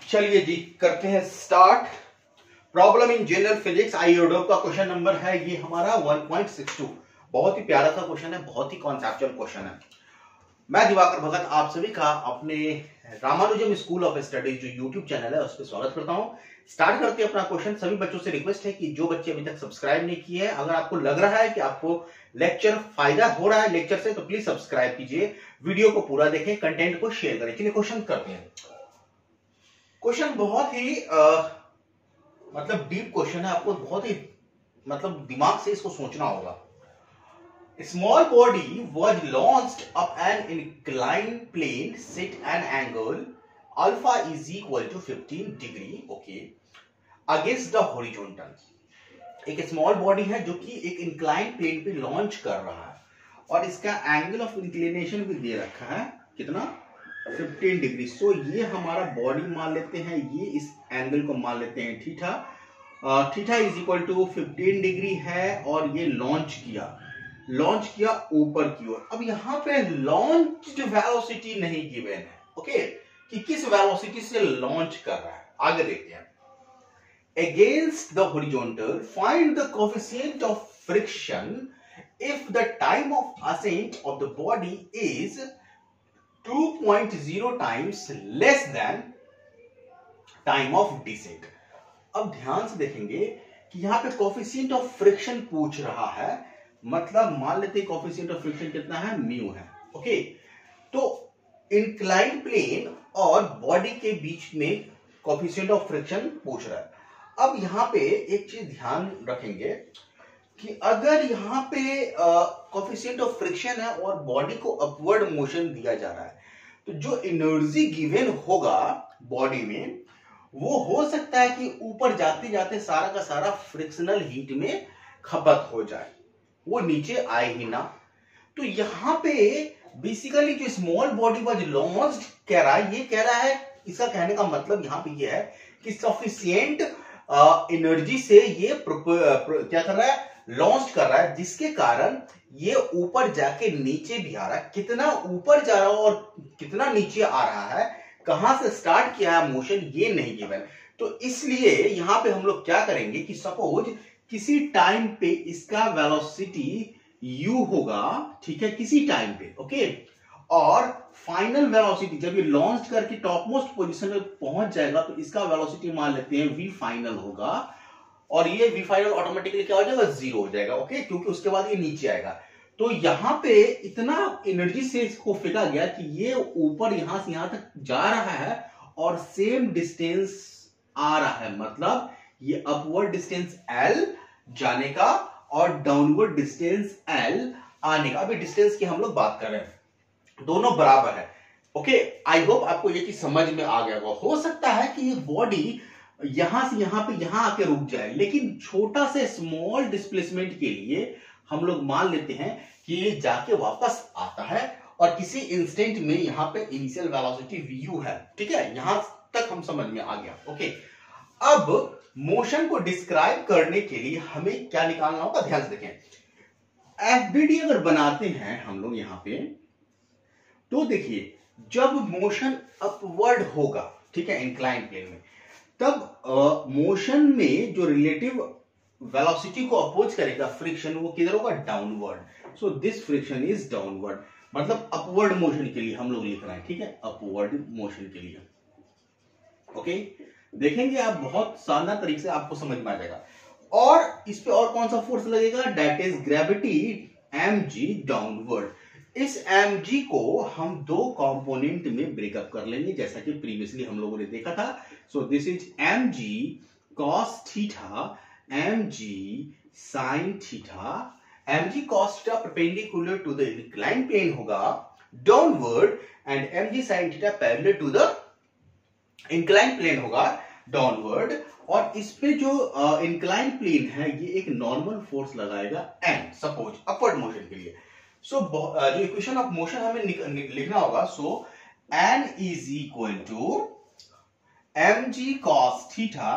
चलिए जी करते हैं start. Problem in general physics Irodov का क्वेश्चन नंबर है ये हमारा 1.62। बहुत ही प्यारा सा क्वेश्चन है, बहुत ही कॉन्सेप्चुअल क्वेश्चन है। मैं दिवाकर भगत आप सभी का अपने रामानुजम स्कूल ऑफ स्टडीज जो यूट्यूब चैनल है उस पर स्वागत करता हूं। स्टार्ट करते हैं अपना क्वेश्चन। सभी बच्चों से रिक्वेस्ट है कि जो बच्चे अभी तक सब्सक्राइब नहीं किए हैं, अगर आपको लग रहा है कि आपको लेक्चर फायदा हो रहा है लेक्चर से, तो प्लीज सब्सक्राइब कीजिए, वीडियो को पूरा देखें, कंटेंट को शेयर करें। चलिए क्वेश्चन करते हैं। क्वेश्चन बहुत ही मतलब डीप क्वेश्चन है, आपको बहुत ही मतलब दिमाग से इसको सोचना होगा। Small body was launched up an inclined plane set an angle alpha is equal to 15 degree okay against the horizontal। एक स्मॉल बॉडी है जो कि एक इंक्लाइन प्लेन पे लॉन्च कर रहा है और इसका एंगल ऑफ इंक्लिनेशन भी दे रखा है कितना 15 डिग्री। सो ये हमारा बॉडी मान लेते हैं, ये इस एंगल को मान लेते हैं theta. Theta is equal to 15 degree है और ये लॉन्च किया ऊपर की ओर। अब यहां पे लॉन्च्ड वेलोसिटी नहीं गिवन है, ओके, कि किस वेलोसिटी से लॉन्च कर रहा है। आगे देखते हैं। Against the horizontal find the coefficient of friction if the time of ascent of the body is 2.0 times less than time of descent. अब ध्यान से देखेंगे कि यहां पे कोएफिशिएंट ऑफ फ्रिक्शन पूछ रहा है, मतलब मान लेते हैं कोएफिशिएंट ऑफ फ्रिक्शन कितना है, म्यू है, ओके। तो इंक्लाइंड प्लेन और बॉडी के बीच में कोएफिशिएंट ऑफ फ्रिक्शन पूछ रहा है। अब यहां पे एक चीज ध्यान रखेंगे कि अगर यहां पे कोएफिशिएंट ऑफ फ्रिक्शन है और बॉडी को अपवर्ड मोशन दिया जा रहा है, तो जो एनर्जी गिवन होगा बॉडी में वो हो सकता है कि ऊपर जाते जाते सारा का सारा फ्रिक्शनल हीट में खपत हो जाए, वो नीचे आए ही ना। तो यहां पे बेसिकली जो स्मॉल बॉडी वाज लॉन्च्ड कह रहा है, ये कह रहा है, इसका कहने का मतलब यहां पे ये है कि सफिशिएंट एनर्जी से ये क्या कर रहा है, लॉन्च कर रहा है, जिसके कारण ये ऊपर जाके नीचे भी आ रहा है। कितना ऊपर जा रहा है और कितना नीचे आ रहा है, कहां से स्टार्ट किया है मोशन, ये नहीं गिवन। तो इसलिए यहां पे हम लोग क्या करेंगे कि सपोज किसी टाइम पे इसका वेलोसिटी u होगा, ठीक है, किसी टाइम पे, ओके, और फाइनल वेलोसिटी जब ये लॉन्च करके टॉप मोस्ट पोजीशन में पहुंच जाएगा तो इसका वेलोसिटी मान लेते हैं v फाइनल होगा, और ये v फाइनल ऑटोमेटिकली क्या हो जाएगा, 0 हो जाएगा, ओके, क्योंकि उसके बाद ये नीचे आएगा। तो यहां पे इतना एनर्जी से इसको फेंका गया कि ये ऊपर यहां से यहां तक जा रहा है और सेम डिस्टेंस आ रहा है, मतलब ये अपवर्ड डिस्टेंस L जाने का और डाउनवर्ड डिस्टेंस L आने का। अभी डिस्टेंस की हम लोग बात कर रहे हैं, दोनों बराबर है, ओके। आई होप आपको ये चीज समझ में आ गया होगा। हो सकता है कि ये बॉडी यहां से यहां पे यहां आके रुक जाए, लेकिन छोटा से स्मॉल डिस्प्लेसमेंट के लिए हम लोग मान लेते हैं कि ये जाके वापस आता है और किसी इंस्टेंट में यहां पे इनिशियल वेलोसिटी vu है, ठीक है, यहां तक हम समझ में आ गया, ओके। अब मोशन को डिस्क्राइब करने के लिए हमें क्या निकालना होगा, ध्यान से देखें। एफबीडी अगर बनाते हैं हम लोग यहां पे, तो देखिए जब मोशन अपवर्ड होगा, ठीक है, इंक्लाइन प्लेन में, तब मोशन में जो रिलेटिव वेलोसिटी को अपोज करेगा फ्रिक्शन, वो किधर होगा, downward. So this friction is downward, मतलब अपवर्ड मोशन के लिए हम लोग लिख रहे हैं, ठीक है, अपवर्ड मोशन के लिए, ओके। देखेंगे आप बहुत शानदार तरीके से आपको समझ में आ जाएगा। और इस पे और कौन सा फोर्स लगेगा, that is gravity mg downward. इस mg को हम दो कंपोनेंट में ब्रेकअप कर लेंगे, जैसा कि प्रीवियसली हम लोगों ने देखा था। So this is mg cos theta, mg sin theta. mg cos theta perpendicular to the incline plane होगा downward, and mg sin theta parallel to the incline plane होगा डाउनवर्ड। और इस पे जो इंक्लाइन प्लेन है ये एक नॉर्मल फोर्स लगाएगा n, सपोज अपवर्ड मोशन के लिए। सो जो इक्वेशन ऑफ मोशन हमें लिखना होगा, so n is equal to mg cos theta,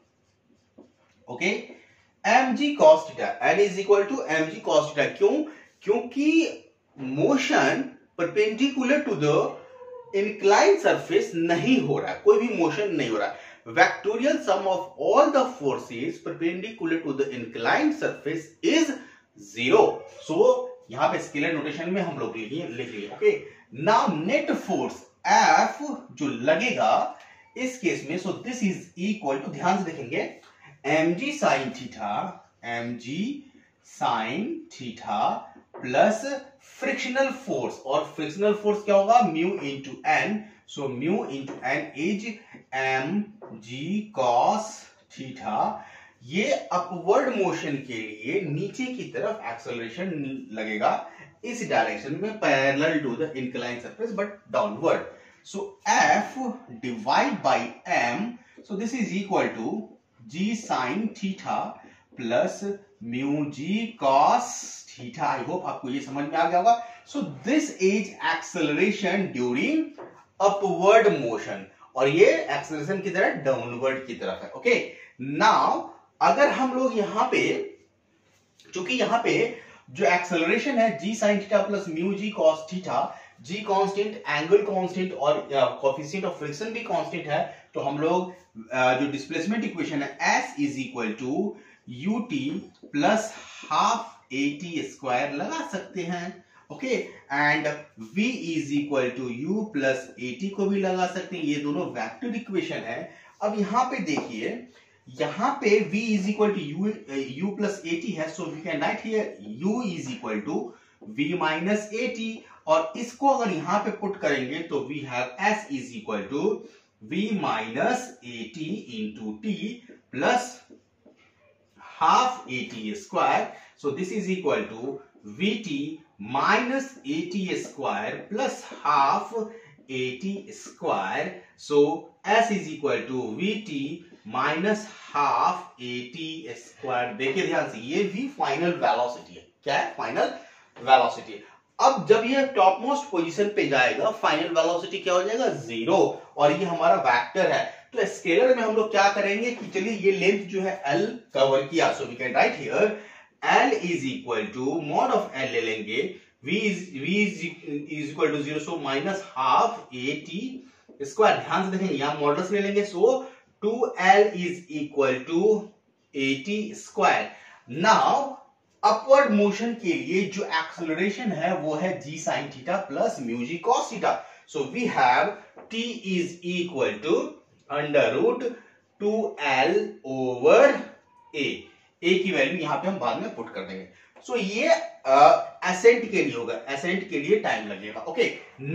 okay, mg cos theta, n is equal to mg cos theta. क्यों, क्योंकि motion perpendicular to the incline surface नहीं हो रहा है, कोई भी मोशन नहीं हो रहा है। Vectorial sum of all the forces perpendicular to the inclined surface is 0। So यहां पे स्केलर नोटेशन में हम लोग लिख लिए। Okay, now net force F जो लगेगा इस केस में, so this is equal to, ध्यान से देखेंगे, mg sin theta, mg sin theta plus frictional force, और फ्रिक्शनल फोर्स क्या होगा, mu into N. So mu into N is mg cos theta. ये अपवर्ड मोशन के लिए नीचे की तरफ एक्सेलरेशन लगेगा इस डायरेक्शन में, parallel to the incline surface but downward. So F divide by m, so this is equal to g sin theta plus mu g cos theta. I hope आपको ये समझ में आ गया होगा। So this is acceleration during upward motion, और ये acceleration की तरफ डाउनवर्ड की तरफ है। ओके, नाउ अगर हम लोग यहां पे, चूंकि यहां पे जो एक्सेलरेशन है g sin theta plus mu g cos theta, g constant, angle constant और कोएफिशिएंट ऑफ फ्रिक्शन भी कांस्टेंट है, तो हम लोग जो डिस्प्लेसमेंट इक्वेशन है s is equal to ut plus half at square लगा सकते हैं। Okay, and v is equal to u plus at को भी लगा सकते हैं, ये दोनों वेक्टर इक्वेशन है। अब यहां पे देखिए, यहां पे v is equal to u plus at है, so we can write here u is equal to v minus at, और इसको अगर यहां पे पुट करेंगे तो we have s is equal to v minus at into t plus half at square. So this is equal to vt minus at square plus half at square. So s is equal to vt minus half at square. देखिए ध्यान से, ये भी final velocity है। क्या है? Final velocity. अब जब ये टॉप मोस्ट पोजीशन पे जाएगा, फाइनल वेलोसिटी क्या हो जाएगा? 0, और ये हमारा वेक्टर है। तो स्केलर में हम लोग क्या करेंगे कि चलिए ये लेंथ जो है L कवर किया, so we can write here L is equal to mod of L ले लेंगे, V इज इक्वल टू 0, so minus half at square. ध्यान से देखेंगे, यहां मॉडल्स ले लेंगे, so 2L is equal to at square. Now upward motion के लिए जो एक्सेलरेशन है वो है g sin theta plus mu g cos theta. So we have t is equal to under root 2L over a। a की value यहां पे हम बाद में पुट कर देंगे। सो ये असेंट के लिए होगा, असेंट के लिए टाइम लगेगा। ओके,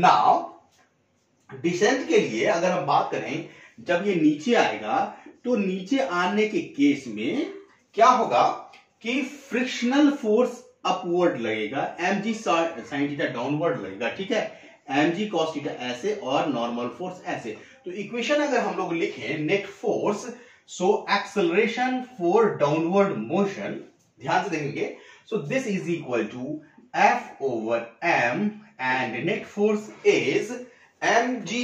नाउ डिसेंट के लिए अगर हम बात करें, जब ये नीचे आएगा तो नीचे आने के केस में क्या होगा कि फ्रिक्शनल फोर्स अपवर्ड लगेगा, mg sin थीटा डाउनवर्ड लगेगा, ठीक है, mg cos थीटा ऐसे और नॉर्मल फोर्स ऐसे। तो इक्वेशन अगर हम लोग लिखें net force, so acceleration for downward motion, ध्यान से देखेंगे, so this is equal to f over m, and net force is mg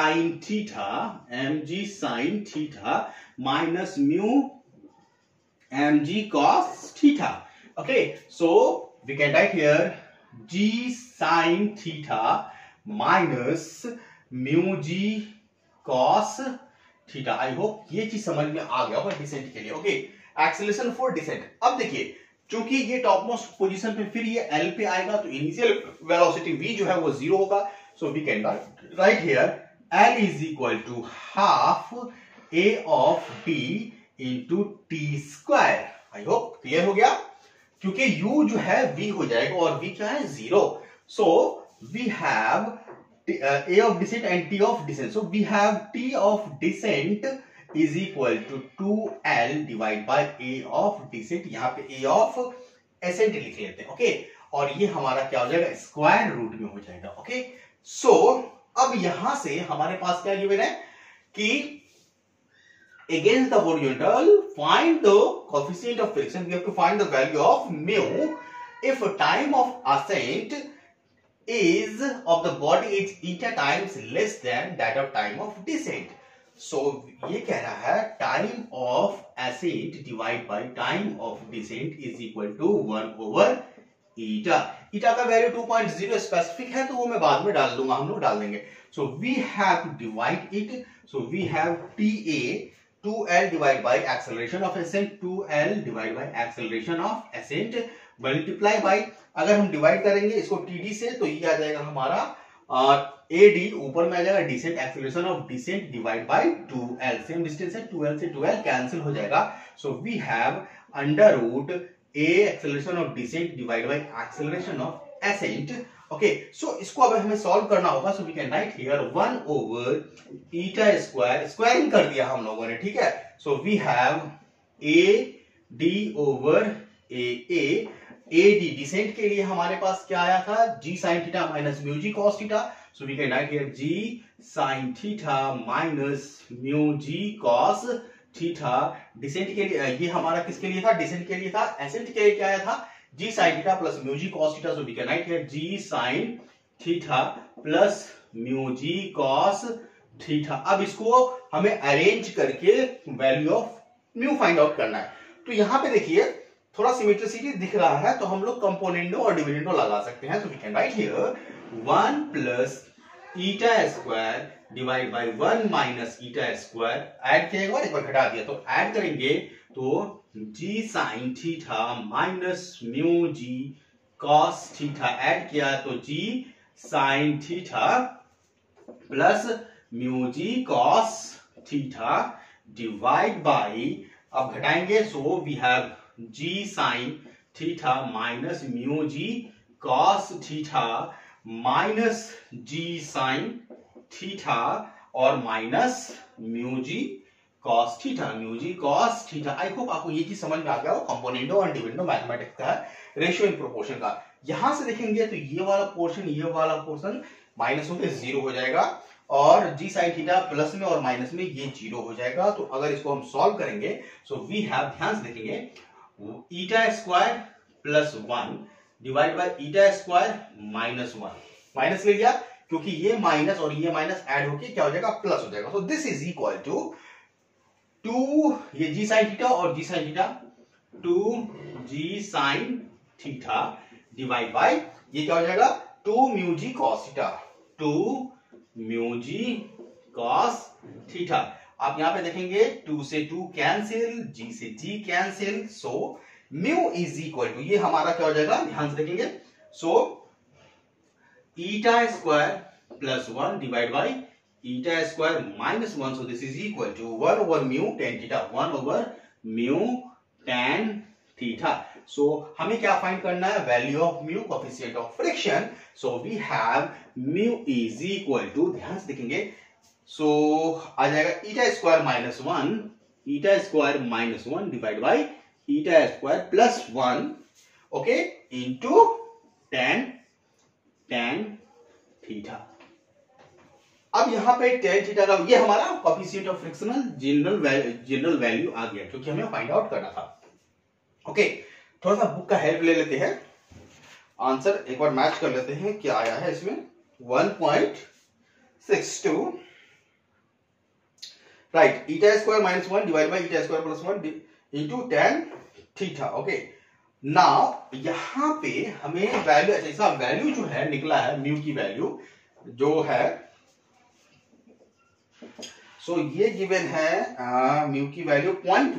sin theta minus mu mg cos theta. Okay, so we can write here g sin theta minus mu g cos theta. I hope ये चीज समझ में आ गया होगा descent के लिए। Okay, acceleration for descent. अब देखिए, चूंकि ये टॉप मोस्ट पोजीशन पे फिर ये L पे आएगा, तो इनिशियल वेलोसिटी v जो है वो 0 होगा। So we can write here L is equal to half a of b into T square. I hope clear हो गया, क्योंकि u जो है v हो जाएगा और v क्या है? 0। So we have a of descent and t of descent. So we have t of descent is equal to 2L divide by a of descent. यहां पे a ऑफ एसेंट लिख लेते हैं। ओके, और ये हमारा क्या हो जाएगा? स्क्वायर रूट में हो जाएगा। ओके, सो अब यहां से हमारे पास क्या गिवन है कि against the horizontal, find the coefficient of friction. We have to find the value of mu if time of ascent is of the body is eta times less than that of time of descent. So ये कह रहा है time of ascent divided by time of descent is equal to 1 over ईटा। ईटा का value 2.0 specific है तो वो मैं बाद में डाल दूंगा, हम लोग डाल देंगे। So we have to divide it, so we have TA 2L divide by acceleration of ascent, 2L divide by acceleration of ascent multiply by, अगर हम डिवाइड करेंगे इसको TD से तो ये आ जाएगा हमारा AD, ऊपर में आ जाएगा descent, acceleration of descent divide by 2L, same distance है, 2L से 2L कैंसिल हो जाएगा। So we have under root A acceleration of descent divide by acceleration of ascent. Okay, so इसको अब हमें सॉल्व करना होगा। So we can write here 1 over eta square, squaring कर दिया हम लोगों ने, ठीक है। So we have AD over AA, AD descent के लिए हमारे पास क्या आया था, G sin theta minus mu G cos theta. So we can write here G sin theta minus mu G cos theta. Descent के लिए ये हमारा किसके लिए था, डिसेंट के लिए था। एसेंट के लिए क्या आया था, G sin theta plus mu G cos theta. So we can write here G sin theta plus mu G cos theta. अब इसको हमें अरेंज करके value of mu find out करना है। तो यहां पे देखिए थोड़ा सिमेट्रिसिटी दिख रहा है तो हम लोग कंपोनेंडो और डिविडेंडो लगा सकते हैं। So we can write here 1 plus eta square divide by 1 minus eta square, add किया एक बार घटा दिया तो ऐड करेंगे तो G sin theta minus mu G cos theta, add किया तो G sin theta plus mu G cos theta divide by, अब घटाएंगे so we have G sin theta minus mu G cos theta minus G sin theta और minus mu G cos theta, mu G cos theta. I hope आपको ये चीज समझ में आ गया हो, कंपोनेंडो और डिविडेंडो मैथमेटिक्स का है, रेशियो इन प्रोपोर्शन का। यहां से देखेंगे तो ये वाला पोर्शन माइनस होकर 0 हो जाएगा और G sin थीटा प्लस में और माइनस में ये 0 हो जाएगा। तो अगर इसको हम सॉल्व करेंगे सो वी हैव, ध्यान से देखेंगे, eta square plus 1 divide by eta square minus 1, minus ले लिया क्योंकि ये माइनस और ये माइनस ऐड होके क्या हो जाएगा, प्लस हो जाएगा। So this is equal to 2 ये G sin थीटा और G sin theta 2G sin theta divide by ये क्या हो जाएगा 2 mu G cos theta, 2 mu G cos theta. आप यहां पे देखेंगे 2 से 2 कैंसिल, G से G cancel, so mu is equal to, ये हमारा क्या हो जाएगा, ध्यान से देखेंगे, so eta square plus 1 divide by eta square minus 1, so this is equal to 1 over mu tan theta, 1 over mu tan theta. सो हमें क्या फाइंड करना है, value of mu, coefficient of friction. So we have mu is equal to, ध्यान से देखेंगे, so आ जाएगा eta square minus 1, eta square minus 1 divide by eta square plus 1, okay, into tan theta. अब यहां पे tan थीटा का ये हमारा coefficient of frictional general value आ गया क्योंकि हमें फाइंड आउट करना था। ओके, थोड़ा सा बुक का हेल्प ले लेते हैं, आंसर एक बार मैच कर लेते हैं क्या आया है इसमें, 1.62 right, eta square minus 1 divide by eta square plus 1 into tan theta. Okay, now यहां पे हमें वैल्यू, ऐसा वैल्यू जो है निकला है म्यू की वैल्यू जो है, सो ये गिवन है म्यू की वैल्यू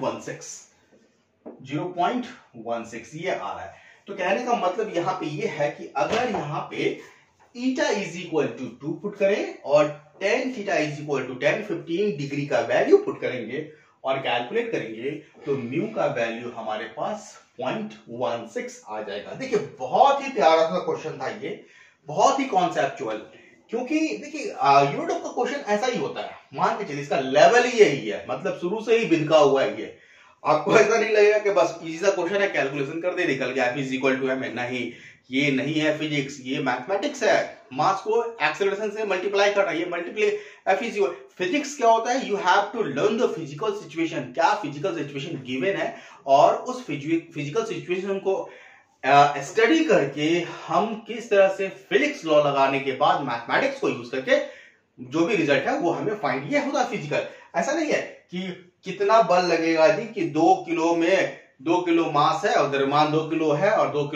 0.16 ये आ रहा है। तो कहने का मतलब यहां पे ये है कि अगर यहां पे eta is equal to 2 put करें और tan theta is equal to tan 15 degree का वैल्यू पुट करेंगे और कैलकुलेट करेंगे तो म्यू का वैल्यू हमारे पास 0.16 आ जाएगा। देखिए बहुत ही प्यारा सा क्वेश्चन था ये, बहुत ही कॉन्सेप्चुअल, क्योंकि देखिए यूनिट का क्वेश्चन ऐसा ही होता है, मान के चलिए इसका लेवल ही यही है, मतलब शुरू से ही बिनका हुआ है ये, आपको ऐसा नहीं लगेगा कि बस इजी सा क्वेश्चन है कैलकुलेशन कर दे निकल गया F is equal to M, नहीं, ये नहीं है फिजिक्स, ये मैथमेटिक्स है, मास को एक्सेलरेशन से मल्टीप्लाई करना, ये multiply F is equal. Physics क्या होता है, you have to learn the physical situation, क्या फिजिकल सिचुएशन गिवन है और उस फिजिकल सिचुएशन को स्टडी करके हम किस तरह से फिजिक्स लॉ लगाने के बाद मैथमेटिक्स को यूज करके जो भी रिजल्ट है वो हमें फाइंड, ये होता है फिजिकल। ऐसा नहीं है कि कितना बल लगेगा जी, कि 2 किलो में 2 किलो मास है और द्रव्यमान 2 किलो है और 2 kilo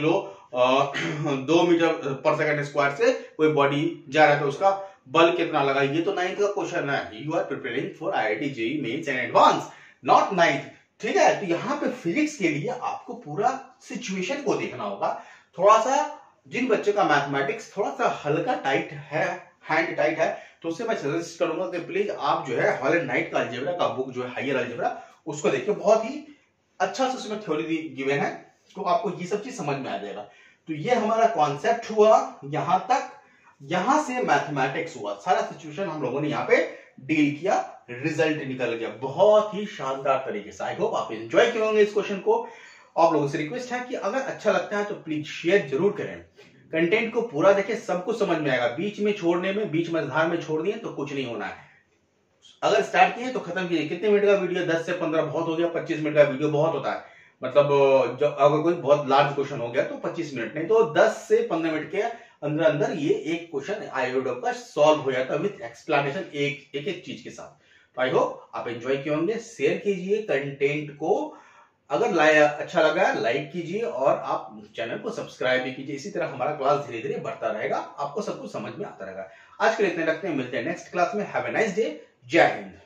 2 metre per second square से कोई बॉडी जा रहा है तो उसका बल कितना लगा, ये तो 9th का क्वेश्चन है। You are preparing for IIT JEE mains and advance, not 9th, ठीक है। तो यहाँ पे फिजिक्स के लिए आपको पूरा सिचुएशन को देखना होगा। थोड़ा सा जिन बच्चों का मैथमेटिक्स थोड़ा सा हल्का टाइट है, हैंड टाइट है, तो उससे मैं सजेस्ट करूंगा कि प्लीज आप जो है हॉलैंड नाइट का अलजेब्रा का बुक जो है हायर अलजेब्रा, उसको देखिए, बहुत ही अच्छा से उसमें थ्योरी गिवन है, तो आपको ये सब चीज समझ में आ जाएगा। तो ये हमारा कॉन्सेप्ट हुआ यहां तक, यहां से मैथमेटिक्स हुआ, सारा सिचुएशन हम लोगों ने यहाँ पे डील किया, रिजल्ट निकल गया बहुत ही शानदार तरीके से। आई होप आप एंजॉय करेंगे इस क्वेश्चन को। आप लोगों से रिक्वेस्ट है कि अगर अच्छा लगता है तो प्लीज शेयर जरूर करें, कंटेंट को पूरा देखें, सब कुछ समझ में आएगा। बीच में छोड़ने में, बीच मझधार में छोड़ दिए तो कुछ नहीं होना है। अगर स्टार्ट किए तो खत्म कीजिए। कितने मिनट का वीडियो, 10 से 15 बहुत हो गया, 25 मिनट का वीडियो बहुत होता है। मतलब जब अगर कोई बहुत लार्ज क्वेश्चन हो गया तो 25 मिनट, नहीं तो 10 से 15 मिनट के अंदर अंदर ये एक क्वेश्चन आईओडो का सॉल्व हो जाता है विद एक्सप्लेनेशन, एक चीज के साथ। तो आई होप आप एंजॉय किए होंगे। शेयर कीजिए कंटेंट को, अगर अच्छा लगा लाइक कीजिए, और आप चैनल को सब्सक्राइब भी कीजिए। इसी तरह हमारा क्लास धीरे धीरे बढ़ता रहेगा, आपको सब कुछ समझ में आता रहेगा। आज के लिए इतने रखते हैं, मिलते हैं नेक्स्ट क्लास में। हैव ए नाइस डे, जय हिंद।